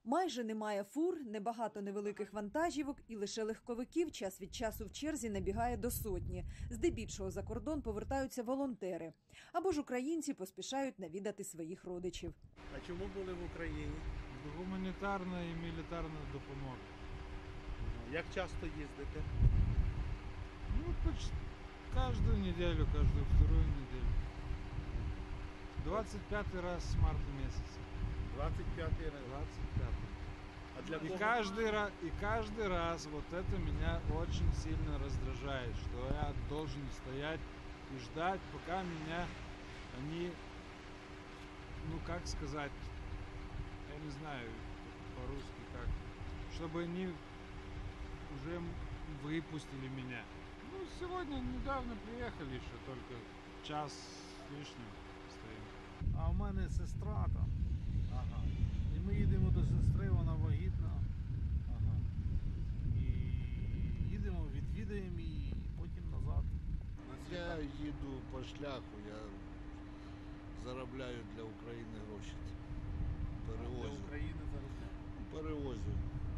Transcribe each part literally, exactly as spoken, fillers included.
Майже немає фур, небагато невеликих вантажівок і лише легковиків час від часу в черзі набігає до сотні. Здебільшого за кордон повертаються волонтери. Або ж українці поспішають навідати своїх родичів. А чому були в Україні? Гуманітарна і мілітарна допомога. Як часто їздите? Ну, почти каждую неделю, каждую вторую неделю. двадцать пятый раз с марта месяца. двадцять п'ятий раз. двадцать пятый. А для И кого? каждый, раз, и каждый раз вот это меня очень сильно раздражает, что я должен стоять и ждать, пока меня они, ну как сказать, я не знаю по-русски как, чтобы они уже выпустили меня. Ну, сегодня недавно приехали еще, только час с лишним стоим. А в мене сестра там. Ага. І ми їдемо до сестри, вона вагітна. Ага. І їдемо, відвідаємо її, і потім назад. Я їду по шляху, я заробляю для України гроші. Для Перевозю. України зараз. Перевозю.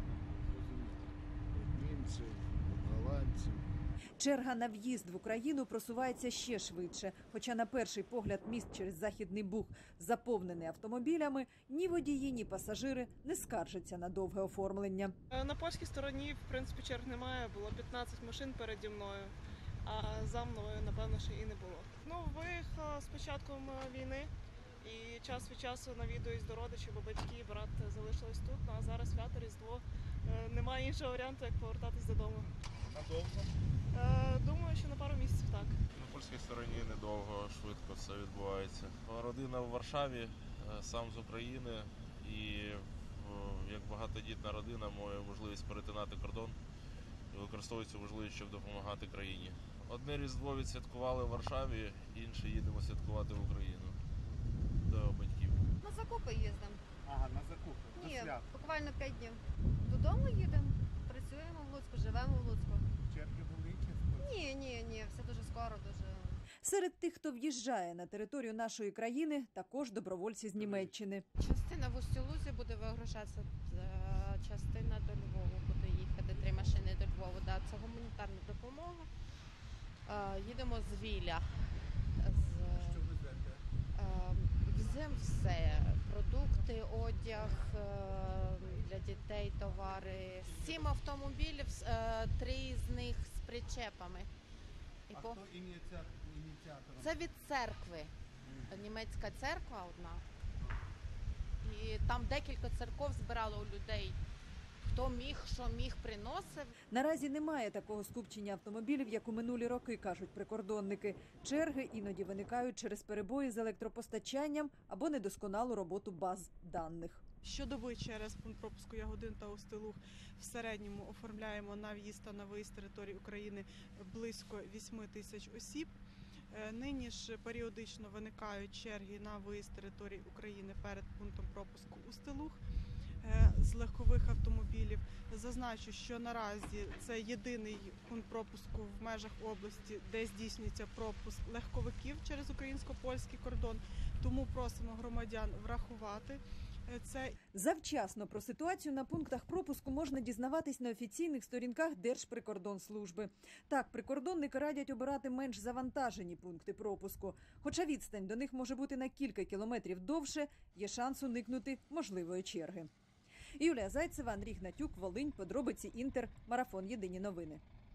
Від німців, від голландців. Черга на в'їзд в Україну просувається ще швидше. Хоча на перший погляд міст через Західний Буг заповнений автомобілями, ні водії, ні пасажири не скаржаться на довге оформлення. На польській стороні, в принципі, черг немає. Було п'ятнадцять машин переді мною, а за мною, напевно, ще і не було. Ну, виїхала з початком війни і час від часу навідуюсь до родичів, бо батьки, брат залишились тут. Ну, а зараз свято, Різдво. Немає іншого варіанту, як повертатись додому. Надовго? Думаю, що на пару місяців так. На польській стороні недовго, швидко все відбувається. Родина в Варшаві, сам з України, і як багатодітна родина має можливість перетинати кордон і використовується можливість, щоб допомагати країні. Одне Різдво відсвяткували в Варшаві, інше їдемо святкувати в Україну до батьків. На закупи їздимо. Ага, на закупи. До Ні, свят. буквально п'ять днів. Додому їдемо, працюємо в Луцьку, живемо в Луцьку. Черги були чи? Ні, ні, ні, все дуже скоро, дуже. Серед тих, хто в'їжджає на територію нашої країни, також добровольці з Німеччини. Частина в Устюлузі буде вигружатися, частина до Львова буде їхати, три машини до Львова. Да, це гуманітарна допомога. Їдемо з Віля. З... Що везете? Веземо все. Продукти, одяг, для дітей товари. Сім автомобілів, три з них з причепами. І А по... хто ініціатор? ініціатором? Це від церкви. Німецька церква одна. І там декілька церков збирало у людей. Хто міг, що міг, приносив. Наразі немає такого скупчення автомобілів, як у минулі роки, кажуть прикордонники. Черги іноді виникають через перебої з електропостачанням або недосконалу роботу баз даних. Щодоби через пункт пропуску Ягодин та Устилуг в середньому оформляємо на в'їзд та на виїзд території України близько вісім тисяч осіб. Нині ж періодично виникають черги на виїзд території України перед пунктом пропуску Устилуг з легкових автомобілів. Зазначу, що наразі це єдиний пункт пропуску в межах області, де здійснюється пропуск легковиків через українсько-польський кордон. Тому просимо громадян врахувати це. Завчасно про ситуацію на пунктах пропуску можна дізнаватись на офіційних сторінках Держприкордонслужби. Так, прикордонники радять обирати менш завантажені пункти пропуску. Хоча відстань до них може бути на кілька кілометрів довше, є шанс уникнути можливої черги. Юлія Зайцева, Андрій Гнатюк, Волинь, подробиці Інтер, Марафон. Єдині новини.